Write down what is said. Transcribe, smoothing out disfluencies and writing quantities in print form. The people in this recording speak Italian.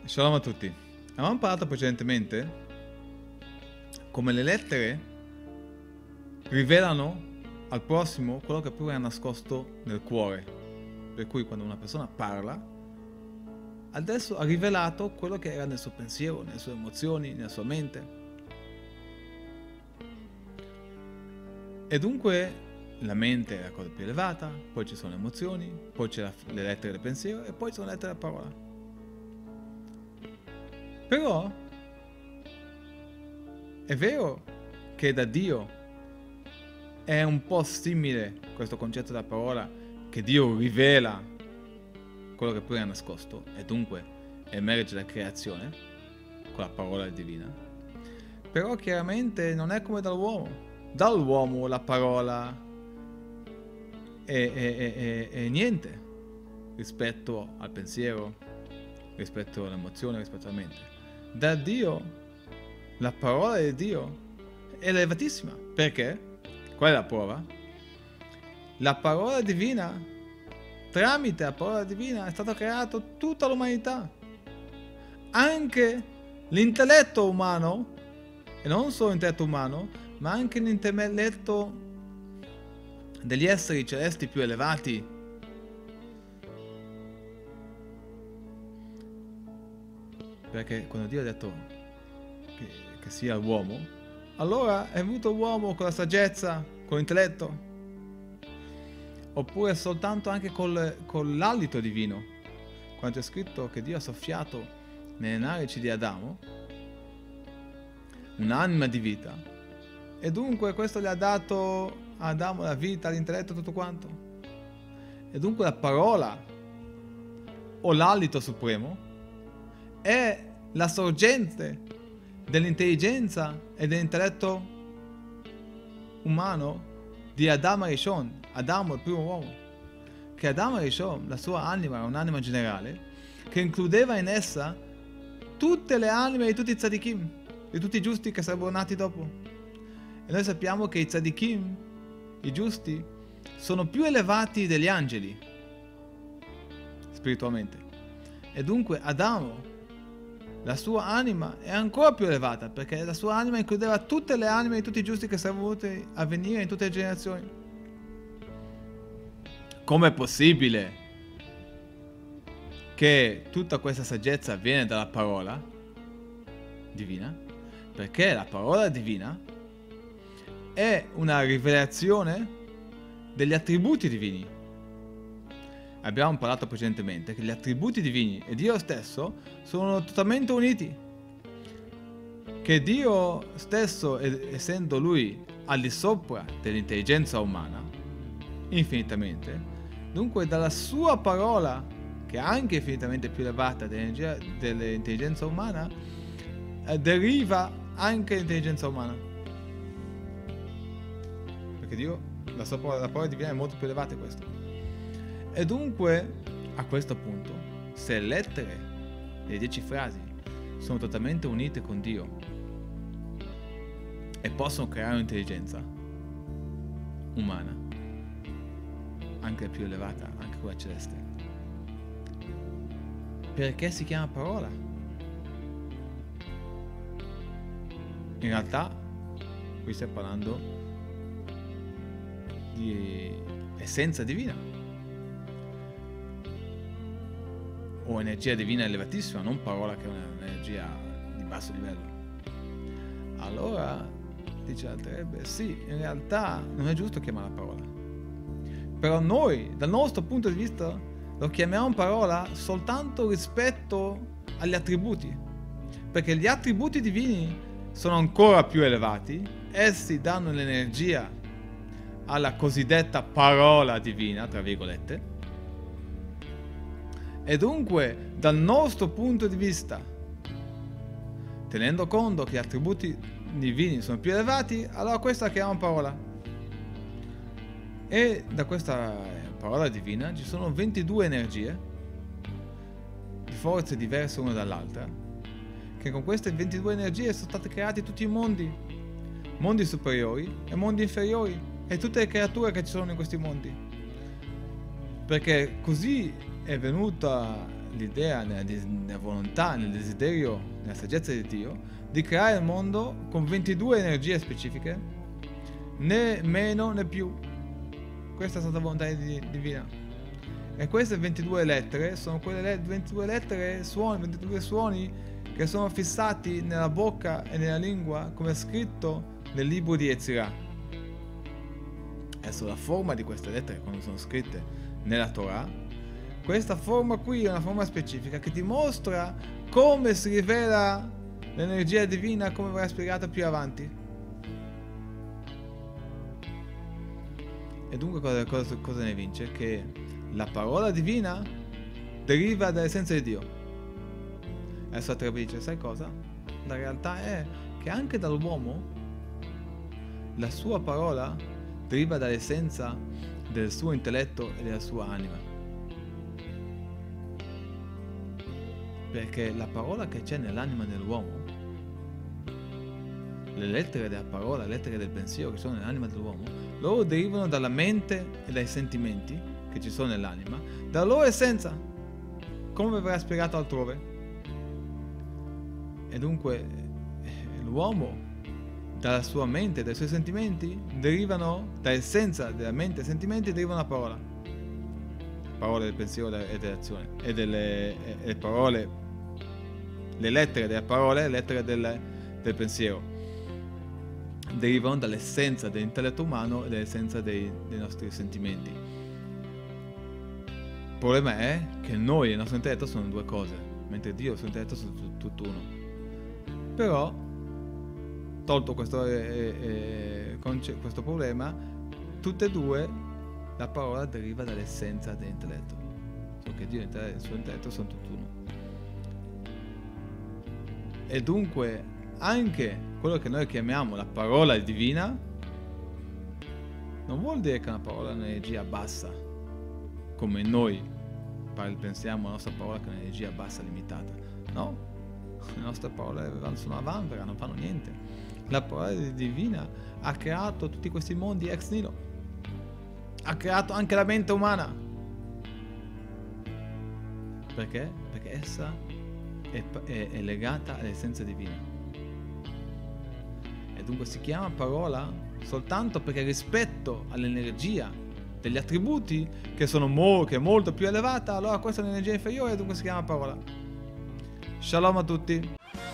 Shalom a tutti. Avevamo parlato precedentemente come le lettere rivelano al prossimo quello che pure è nascosto nel cuore. Per cui quando una persona parla, adesso ha rivelato quello che era nel suo pensiero, nelle sue emozioni, nella sua mente. E dunque la mente è la cosa più elevata, poi ci sono le emozioni, poi c'è le lettere del pensiero e poi ci sono le lettere della parola. Però è vero che da Dio è un po' simile questo concetto della parola, che Dio rivela quello che pure è nascosto e dunque emerge la creazione con la parola divina. Però chiaramente non è come dall'uomo. Dall'uomo la parola è niente rispetto al pensiero, rispetto all'emozione, rispetto alla mente. Da Dio, la parola di Dio è elevatissima. Perché? Qual è la prova? La parola divina, tramite la parola divina è stata creata tutta l'umanità. Anche l'intelletto umano, e non solo l'intelletto umano, ma anche l'intelletto degli esseri celesti più elevati. Perché quando Dio ha detto che sia l'uomo, allora è venuto l'uomo con la saggezza, con l'intelletto, oppure soltanto anche con l'alito divino. Quando è scritto che Dio ha soffiato nelle narici di Adamo un'anima di vita, e dunque questo gli ha dato a Adamo la vita, l'intelletto, tutto quanto. E dunque la parola o l'alito supremo è la sorgente dell'intelligenza e dell'intelletto umano di Adamo Rishon, Adamo il primo uomo. Che Adamo Rishon, la sua anima era un'anima generale che includeva in essa tutte le anime di tutti i tzadikim, di tutti i giusti che sarebbero nati dopo. E noi sappiamo che i tzadikim, i giusti, sono più elevati degli angeli spiritualmente. E dunque Adamo, la sua anima è ancora più elevata, perché la sua anima includeva tutte le anime di tutti i giusti che sarebbero voluti avvenire in tutte le generazioni. Com'è possibile che tutta questa saggezza viene dalla parola divina? Perché la parola divina è una rivelazione degli attributi divini. Abbiamo parlato precedentemente che gli attributi divini e Dio stesso sono totalmente uniti. Che Dio stesso, essendo Lui al di sopra dell'intelligenza umana, infinitamente, dunque dalla sua parola, che è anche infinitamente più elevata dell'intelligenza umana, deriva anche l'intelligenza umana. Perché Dio, la parola divina è molto più elevata di questo. E dunque, a questo punto, se le lettere delle 10 frasi sono totalmente unite con Dio e possono creare un'intelligenza umana, anche più elevata, anche quella celeste, perché si chiama parola? In realtà, qui stiamo parlando di essenza divina, o energia divina elevatissima, non parola che è un'energia di basso livello. Allora, dice Alterebe, sì, in realtà non è giusto chiamarla parola. Però noi, dal nostro punto di vista, lo chiamiamo parola soltanto rispetto agli attributi. Perché gli attributi divini sono ancora più elevati, essi danno l'energia alla cosiddetta parola divina, tra virgolette. E dunque, dal nostro punto di vista, tenendo conto che gli attributi divini sono più elevati, allora questa la chiamiamo parola. E da questa parola divina ci sono 22 energie, di forze diverse una dall'altra, che con queste 22 energie sono state creati tutti i mondi superiori e mondi inferiori, e tutte le creature che ci sono in questi mondi. Perché così è venuta l'idea, nella volontà, nel desiderio, nella saggezza di Dio, di creare il mondo con 22 energie specifiche, né meno né più. Questa è stata la volontà divina. E queste 22 lettere sono quelle 22 lettere, suoni, 22 suoni che sono fissati nella bocca e nella lingua, come è scritto nel libro di Yetzirah. Adesso la forma di queste lettere, quando sono scritte nella Torah, questa forma qui è una forma specifica che dimostra come si rivela l'energia divina, come verrà spiegata più avanti. E dunque cosa ne vince? Che la parola divina deriva dall'essenza di Dio. Adesso la dice, sai cosa? La realtà è che anche dall'uomo la sua parola deriva dall'essenza del suo intelletto e della sua anima. Perché la parola che c'è nell'anima dell'uomo, le lettere della parola, le lettere del pensiero che sono nell'anima dell'uomo, loro derivano dalla mente e dai sentimenti che ci sono nell'anima, dalla loro essenza, come verrà spiegato altrove. E dunque l'uomo, dalla sua mente e dai suoi sentimenti, derivano, dall'essenza della mente e dei sentimenti, derivano la parola. Parole del pensiero e dell'azione. E le parole, le lettere delle parole, le lettere del pensiero, derivano dall'essenza dell'intelletto umano e dall'essenza dei nostri sentimenti. Il problema è che noi e il nostro intelletto sono due cose, mentre Dio e il suo intelletto sono tutt'uno. Però, tolto questo problema, tutte e due la parola deriva dall'essenza dell'intelletto, solo che Dio e il suo intelletto sono tutt'uno. E dunque anche quello che noi chiamiamo la parola divina non vuol dire che è una parola è un'energia bassa, come noi pensiamo la nostra parola che è un'energia bassa, limitata. No, le nostre parole sono a vanvera, non fanno niente. La parola divina ha creato tutti questi mondi ex nihilo, ha creato anche la mente umana. Perché? Perché essa è legata all'essenza divina. E dunque si chiama parola soltanto perché rispetto all'energia degli attributi che è molto più elevata, allora questa è un'energia inferiore e dunque si chiama parola. Shalom a tutti.